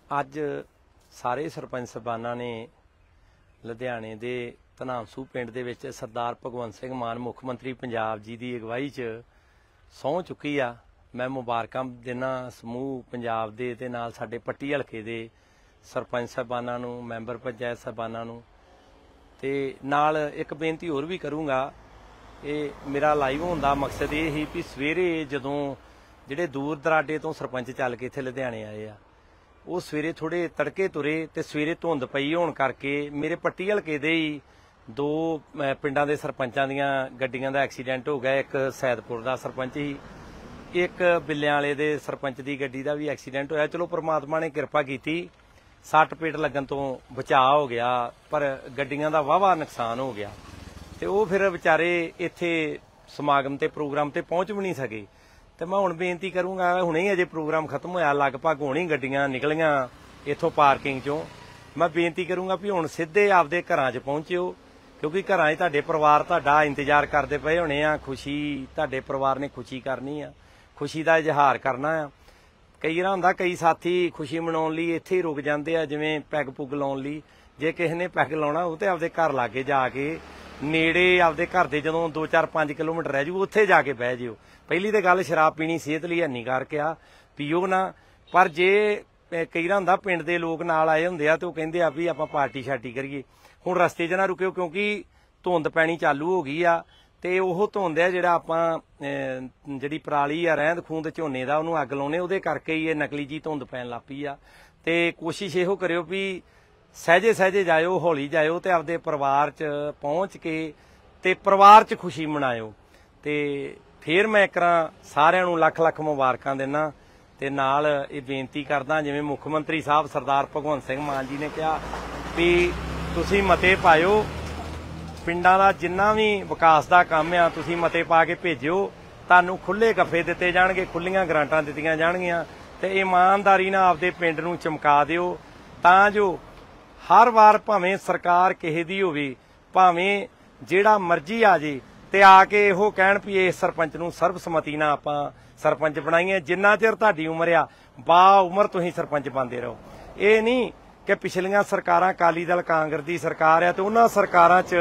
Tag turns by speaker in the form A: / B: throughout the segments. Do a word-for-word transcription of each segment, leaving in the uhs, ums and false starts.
A: ਅੱਜ ਸਾਰੇ ਸਰਪੰਚ ਸਾਹਿਬਾਨਾਂ ਨੇ ਲੁਧਿਆਣੇ ਦੇ ਧਨਾਮਸੂ ਪਿੰਡ ਦੇ ਵਿੱਚ ਸਰਦਾਰ ਭਗਵੰਤ ਸਿੰਘ ਮਾਨ ਮੁੱਖ ਮੰਤਰੀ ਪੰਜਾਬ ਜੀ ਦੀ ਅਗਵਾਈ 'ਚ ਸਹੁੰ ਚੁੱਕੀ ਆ। ਮੈਂ ਮੁਬਾਰਕਾਂ ਦਿੰਦਾ ਸਮੂਹ ਪੰਜਾਬ ਦੇ ਤੇ ਨਾਲ ਸਾਡੇ ਪੱਟੀ ਹਲਕੇ ਦੇ ਸਰਪੰਚ ਸਾਹਿਬਾਨਾਂ ਨੂੰ, ਮੈਂਬਰ ਪੰਚਾਇਤ ਸਾਹਿਬਾਨਾਂ ਨੂੰ, ਤੇ ਨਾਲ ਇੱਕ ਬੇਨਤੀ ਹੋਰ ਵੀ ਕਰੂੰਗਾ। ਇਹ ਮੇਰਾ ਲਾਈਵ ਹੋਣ ਦਾ ਮਕਸਦ ਇਹ ਹੀ ਵੀ ਸਵੇਰੇ ਜਦੋਂ ਜਿਹੜੇ ਦੂਰ ਦਰਾਡੇ ਤੋਂ ਸਰਪੰਚ ਚੱਲ ਕੇ ਇੱਥੇ ਲੁਧਿਆਣੇ ਆਏ ਆ, ਉਹ ਸਵੇਰੇ ਥੋੜੇ ਤੜਕੇ ਤੁਰੇ ਤੇ ਸਵੇਰੇ ਧੁੰਦ ਪਈ ਹੋਣ ਕਰਕੇ ਮੇਰੇ ਪੱਟੀ ਹਲਕੇ ਦੇ ਹੀ ਦੋ ਪਿੰਡਾਂ ਦੇ ਸਰਪੰਚਾਂ ਦੀਆਂ ਗੱਡੀਆਂ ਦਾ ਐਕਸੀਡੈਂਟ ਹੋ ਗਿਆ। ਇੱਕ ਸੈਦਪੁਰ ਦਾ ਸਰਪੰਚ ਸੀ, ਇੱਕ ਬਿੱਲਿਆਂ ਵਾਲੇ ਦੇ ਸਰਪੰਚ ਦੀ ਗੱਡੀ ਦਾ ਵੀ ਐਕਸੀਡੈਂਟ ਹੋਇਆ। ਚਲੋ ਪ੍ਰਮਾਤਮਾ ਨੇ ਕਿਰਪਾ ਕੀਤੀ, ਸੱਟ ਪੇਟ ਲੱਗਣ ਤੋਂ ਬਚਾਅ ਹੋ ਗਿਆ, ਪਰ ਗੱਡੀਆਂ ਦਾ ਵਾਹਵਾ ਨੁਕਸਾਨ ਹੋ ਗਿਆ। ਤੇ ਉਹ ਫਿਰ ਵਿਚਾਰੇ ਇੱਥੇ ਸਮਾਗਮ ਤੇ ਪ੍ਰੋਗਰਾਮ ਤੇ ਪਹੁੰਚ ਵੀ ਨਹੀਂ ਸਕੇ। ਤੇ ਮੈਂ ਹੁਣ ਬੇਨਤੀ ਕਰੂੰਗਾ, ਹੁਣੇ ਹੀ ਅਜੇ ਪ੍ਰੋਗਰਾਮ ਖਤਮ ਹੋਇਆ, ਲਗਭਗ ਹੁਣੇ ਗੱਡੀਆਂ ਨਿਕਲੀਆਂ ਇੱਥੋਂ ਪਾਰਕਿੰਗ ਚੋਂ। ਮੈਂ ਬੇਨਤੀ ਕਰੂੰਗਾ ਵੀ ਹੁਣ ਸਿੱਧੇ ਆਪਦੇ ਘਰਾਂ 'ਚ ਪਹੁੰਚਿਓ, ਕਿਉਂਕਿ ਘਰਾਂ 'ਚ ਤੁਹਾਡੇ ਪਰਿਵਾਰ ਤੁਹਾਡਾ ਇੰਤਜ਼ਾਰ ਕਰਦੇ ਪਏ ਹੋਣੇ ਆ। ਖੁਸ਼ੀ ਤੁਹਾਡੇ ਪਰਿਵਾਰ ਨੇ ਖੁਸ਼ੀ ਕਰਨੀ ਆ, ਖੁਸ਼ੀ ਦਾ ਇਜ਼ਹਾਰ ਕਰਨਾ ਆ। ਕਈ ਵਾਰ ਹੁੰਦਾ ਕਈ ਸਾਥੀ ਖੁਸ਼ੀ ਮਨਾਉਣ ਲਈ ਇੱਥੇ ਹੀ ਰੁਕ ਜਾਂਦੇ ਆ, ਜਿਵੇਂ ਪੈਗ ਪੁੱਗ ਲਾਉਣ ਲਈ। ਜੇ ਕਿਸੇ ਨੇ ਪੈਗ ਲਾਉਣਾ ਉਹ ਤੇ ਆਪਦੇ ਘਰ ਲਾਗੇ ਜਾ ਕੇ ਨੇੜੇ ਆਪਦੇ ਘਰ ਦੇ ਜਦੋਂ ਦੋ ਚਾਰ ਪੰਜ ਕਿਲੋਮੀਟਰ ਰਹਿ ਜੂ ਉੱਥੇ ਜਾ ਕੇ ਬਹਿ ਜਿਓ। ਪਹਿਲੀ ਤੇ ਗੱਲ ਸ਼ਰਾਬ ਪੀਣੀ ਸਿਹਤ ਲਈ ਹਾਨੀਕਾਰਕ ਆ, ਪੀਓ ਨਾ। ਪਰ ਜੇ ਕਈ ਵਾਰ ਹੁੰਦਾ ਪਿੰਡ ਦੇ ਲੋਕ ਨਾਲ ਆਏ ਹੁੰਦੇ ਆ ਤੇ ਉਹ ਕਹਿੰਦੇ ਆ ਵੀ ਆਪਾਂ ਪਾਰਟੀ ਸ਼ਾਰਟੀ ਕਰੀਏ, ਹੁਣ ਰਸਤੇ 'ਚ ਨਾ ਰੁਕਿਓ, ਕਿਉਂਕਿ ਧੁੰਦ ਪੈਣੀ ਚਾਲੂ ਹੋ ਗਈ ਆ। ਤੇ ਉਹ ਧੁੰਦ ਆ ਜਿਹੜਾ ਆਪਾਂ ਜਿਹੜੀ ਪਰਾਲੀ ਆ ਰਹਿੰਦ ਖੂੰਦ ਝੋਨੇ ਦਾ ਉਹਨੂੰ ਅੱਗ ਲਾਉਣੇ, ਉਹਦੇ ਕਰਕੇ ਹੀ ਇਹ ਨਕਲੀ ਜੀ ਧੁੰਦ ਪੈਣ ਲੱਗ ਪਈ ਆ। ਤੇ ਕੋਸ਼ਿਸ਼ ਇਹੋ ਕਰਿਓ ਵੀ ਸਹਿਜੇ ਸਹਿਜੇ ਜਾਇਓ, ਹੌਲੀ ਜਾਇਓ ਤੇ ਆਪਦੇ ਪਰਿਵਾਰ 'ਚ ਪਹੁੰਚ ਕੇ ਤੇ ਪਰਿਵਾਰ 'ਚ ਖੁਸ਼ੀ ਮਨਾਇਓ। ਤੇ ਫਿਰ ਮੈਂ ਇੱਕ ਵਾਰ ਸਾਰਿਆਂ ਨੂੰ ਲੱਖ ਲੱਖ ਮੁਬਾਰਕਾਂ ਦਿੰਦਾ ਤੇ ਨਾਲ ਇਹ ਬੇਨਤੀ ਕਰਦਾ, ਜਿਵੇਂ ਮੁੱਖ ਮੰਤਰੀ ਸਾਹਿਬ ਸਰਦਾਰ ਭਗਵੰਤ ਸਿੰਘ ਮਾਨ ਜੀ ਨੇ ਕਿਹਾ ਵੀ ਤੁਸੀਂ ਮਤੇ ਪਾਇਓ, ਪਿੰਡਾਂ ਦਾ ਜਿੰਨਾ ਵੀ ਵਿਕਾਸ ਦਾ ਕੰਮ ਆ ਤੁਸੀਂ ਮਤੇ ਪਾ ਕੇ ਭੇਜਿਓ, ਤੁਹਾਨੂੰ ਖੁੱਲੇ ਗੱਫੇ ਦਿੱਤੇ ਜਾਣਗੇ, ਖੁੱਲੀਆਂ ਗਰਾਂਟਾਂ ਦਿੱਤੀਆਂ ਜਾਣਗੀਆਂ। ਤੇ ਇਮਾਨਦਾਰੀ ਨਾਲ ਆਪਦੇ ਪਿੰਡ ਨੂੰ ਚਮਕਾ ਦਿਓ, ਤਾਂ ਜੋ ਹਰ ਵਾਰ ਭਾਵੇਂ ਸਰਕਾਰ ਕਿਸੇ ਦੀ ਹੋਵੇ, ਭਾਵੇਂ ਜਿਹੜਾ ਮਰਜ਼ੀ ਆ ਜੇ, ਤੇ ਆ ਕੇ ਇਹੋ ਕਹਿਣ ਵੀ ਇਸ ਸਰਪੰਚ ਨੂੰ ਸਰਬਸੰਮਤੀ ਨਾਲ ਆਪਾਂ ਸਰਪੰਚ ਬਣਾਈਏ। ਜਿੰਨਾ ਚਿਰ ਤੁਹਾਡੀ ਉਮਰ ਆ ਬਾ ਉਮਰ ਤੁਸੀਂ ਸਰਪੰਚ ਬਣਦੇ ਰਹੋ। ਇਹ ਨਹੀਂ ਕਿ ਪਿਛਲੀਆਂ ਸਰਕਾਰਾਂ ਅਕਾਲੀ ਦਲ ਕਾਂਗਰਸ ਦੀ ਸਰਕਾਰ ਆ ਤੇ ਉਹਨਾਂ ਸਰਕਾਰਾਂ 'ਚ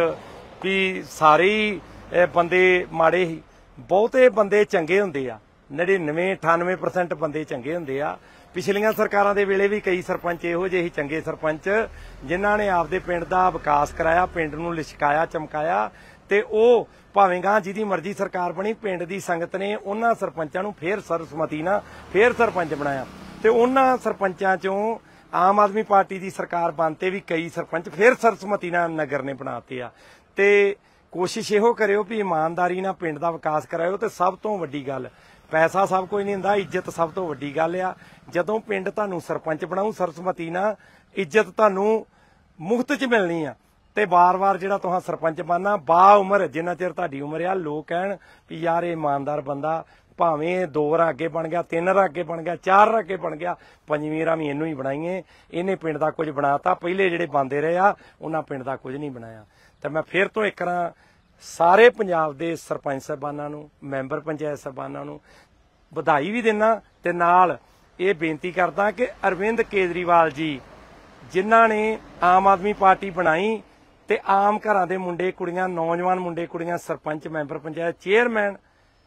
A: ਵੀ ਸਾਰੇ ਹੀ ਬੰਦੇ ਮਾੜੇ ਹੀ, ਬਹੁਤੇ ਬੰਦੇ ਚੰਗੇ ਹੁੰਦੇ ਆ। ਨੜਿਨਵੇਂ ਅਠਾਨਵੇਂ ਪਰਸੈਂਟ ਬੰਦੇ ਚੰਗੇ ਹੁੰਦੇ ਆ। ਪਿਛਲੀਆਂ ਸਰਕਾਰਾਂ ਦੇ ਵੇਲੇ ਵੀ ਕਈ ਸਰਪੰਚ ਇਹੋ ਜਿਹੇ ਚੰਗੇ ਸਰਪੰਚ ਜਿਨ੍ਹਾਂ ਨੇ ਆਪਦੇ ਪਿੰਡ ਦਾ ਵਿਕਾਸ ਕਰਾਇਆ, ਪਿੰਡ ਨੂੰ ਲਿਸ਼ਕਾਇਆ, ਚਮਕਾਇਆ। ਤੇ ਉਹ ਭਾਵੇਂ ਗਾਂ ਜਿਹਦੀ ਮਰਜ਼ੀ ਸਰਕਾਰ ਬਣੀ, ਪਿੰਡ ਦੀ ਸੰਗਤ ਨੇ ਉਹਨਾਂ ਸਰਪੰਚਾਂ ਨੂੰ ਫੇਰ ਸਰਬਸੰਮਤੀ ਨਾਲ ਫੇਰ ਸਰਪੰਚ ਬਣਾਇਆ। ਤੇ ਉਹਨਾਂ ਸਰਪੰਚਾਂ ਚੋਂ ਆਮ ਆਦਮੀ ਪਾਰਟੀ ਦੀ ਸਰਕਾਰ ਬਣਤੇ ਵੀ ਕਈ ਸਰਪੰਚ ਫੇਰ ਸਰਬਸੰਮਤੀ ਨਾਲ ਨਗਰ ਨੇ ਬਣਾਤੇ ਆ। ਤੇ ਕੋਸ਼ਿਸ਼ ਇਹੋ ਕਰਿਓ ਵੀ ਇਮਾਨਦਾਰੀ ਨਾਲ ਪਿੰਡ ਦਾ ਵਿਕਾਸ ਕਰਾਇਓ। ਤੇ ਸਭ ਤੋਂ ਵੱਡੀ ਗੱਲ, ਪੈਸਾ ਸਭ ਕੁਝ ਨਹੀਂ ਹੁੰਦਾ, ਇੱਜ਼ਤ ਸਭ ਤੋਂ ਵੱਡੀ ਗੱਲ ਆ। ਜਦੋਂ ਪਿੰਡ ਤੁਹਾਨੂੰ ਸਰਪੰਚ ਬਣਾਊ ਸਰਬਸੰਮਤੀ ਨਾਲ, ਇੱਜ਼ਤ ਤੁਹਾਨੂੰ ਮੁਫਤ 'ਚ ਮਿਲਣੀ ਆ। ਤੇ ਵਾਰ-ਵਾਰ ਜਿਹੜਾ ਤੁਸੀਂ ਸਰਪੰਚ ਬਣਨਾ ਬਾ ਉਮਰ, ਜਿੰਨਾ ਚਿਰ ਤੁਹਾਡੀ ਉਮਰ ਆ, ਲੋਕ ਕਹਿਣ ਵੀ ਯਾਰ ਇਹ ਇਮਾਨਦਾਰ ਬੰਦਾ, ਭਾਵੇਂ ਦੋ ਵਾਰ ਅੱਗੇ ਬਣ ਗਿਆ, ਤਿੰਨ ਵਾਰ ਅੱਗੇ ਬਣ ਗਿਆ, ਚਾਰ ਵਾਰ ਅੱਗੇ ਬਣ ਗਿਆ, ਪੰਜਵੀਂ ਵਾਰ ਵੀ ਇਹਨੂੰ ਹੀ ਬਣਾਈਏ, ਇਹਨੇ ਪਿੰਡ ਦਾ ਕੁਝ ਬਣਾਤਾ। ਪਹਿਲੇ ਜਿਹੜੇ ਬਣਦੇ ਰਹੇ ਆ ਉਹਨਾਂ ਪਿੰਡ ਦਾ ਕੁਝ ਨਹੀਂ ਬਣਾਇਆ। ਤੇ ਮੈਂ ਫਿਰ ਤੋਂ ਇੱਕ ਵਾਰ ਸਾਰੇ ਪੰਜਾਬ ਦੇ ਸਰਪੰਚ ਸਾਹਿਬਾਨਾਂ ਨੂੰ, ਮੈਂਬਰ ਪੰਚਾਇਤ ਸਾਹਿਬਾਨਾਂ ਨੂੰ ਵਧਾਈ ਵੀ ਦਿੰਦਾ ਤੇ ਨਾਲ ਇਹ ਬੇਨਤੀ ਕਰਦਾ ਕਿ ਅਰਵਿੰਦ ਕੇਜਰੀਵਾਲ ਜੀ ਜਿਨ੍ਹਾਂ ਨੇ ਆਮ ਆਦਮੀ ਪਾਰਟੀ ਬਣਾਈ ਤੇ ਆਮ ਘਰਾਂ ਦੇ ਮੁੰਡੇ ਕੁੜੀਆਂ, ਨੌਜਵਾਨ ਮੁੰਡੇ ਕੁੜੀਆਂ sarpanch, member panchayat, chairman,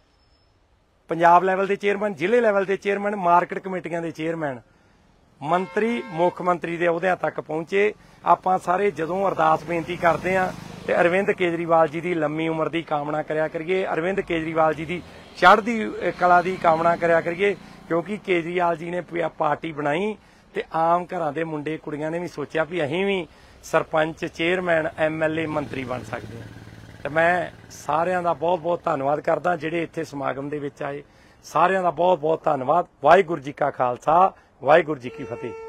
A: Punjab level ਦੇ ਚੇਅਰਮੈਨ, ਜ਼ਿਲ੍ਹੇ ਲੈਵਲ ਦੇ ਚੇਅਰਮੈਨ, ਮਾਰਕੀਟ ਕਮੇਟੀਆਂ ਦੇ ਚੇਅਰਮੈਨ, ਮੰਤਰੀ, ਮੁੱਖ ਮੰਤਰੀ ਦੇ ਅਹੁਦਿਆਂ ਤੱਕ ਪਹੁੰਚੇ। ਆਪਾਂ ਸਾਰੇ ਜਦੋਂ ਅਰਦਾਸ ਬੇਨਤੀ ਕਰਦੇ ਆ ਤੇ ਅਰਵਿੰਦ ਕੇਜਰੀਵਾਲ ਜੀ ਦੀ ਲੰਮੀ ਉਮਰ ਦੀ ਕਾਮਨਾ ਕਰਿਆ ਕਰੀਏ, ਅਰਵਿੰਦ ਕੇਜਰੀਵਾਲ ਜੀ ਦੀ ਚੜ੍ਹਦੀ ਕਲਾ ਦੀ ਕਾਮਨਾ ਕਰਿਆ ਕਰੀਏ, ਕਿਉਂਕਿ ਕੇਜਰੀਵਾਲ ਜੀ ਨੇ ਪਾਰਟੀ ਬਣਾਈ ਤੇ ਆਮ ਘਰਾਂ ਦੇ ਮੁੰਡੇ ਕੁੜੀਆਂ ਨੇ ਵੀ ਸੋਚਿਆ ਵੀ ਅਸੀਂ ਵੀ sarpanch, chairman, M L A, ਮੰਤਰੀ ਬਣ ਸਕਦੇ ਹਾਂ। ਤੇ ਮੈਂ ਸਾਰਿਆਂ ਦਾ ਬਹੁਤ ਬਹੁਤ ਧੰਨਵਾਦ ਕਰਦਾ ਜਿਹੜੇ ਇੱਥੇ ਸਮਾਗਮ ਦੇ ਵਿੱਚ ਆਏ। ਸਾਰਿਆਂ ਦਾ ਬਹੁਤ ਬਹੁਤ ਧੰਨਵਾਦ। ਵਾਹਿਗੁਰੂ ਜੀ ਕਾ ਖਾਲਸਾ, ਵਾਹਿਗੁਰੂ ਜੀ ਕੀ ਫਤਿਹ।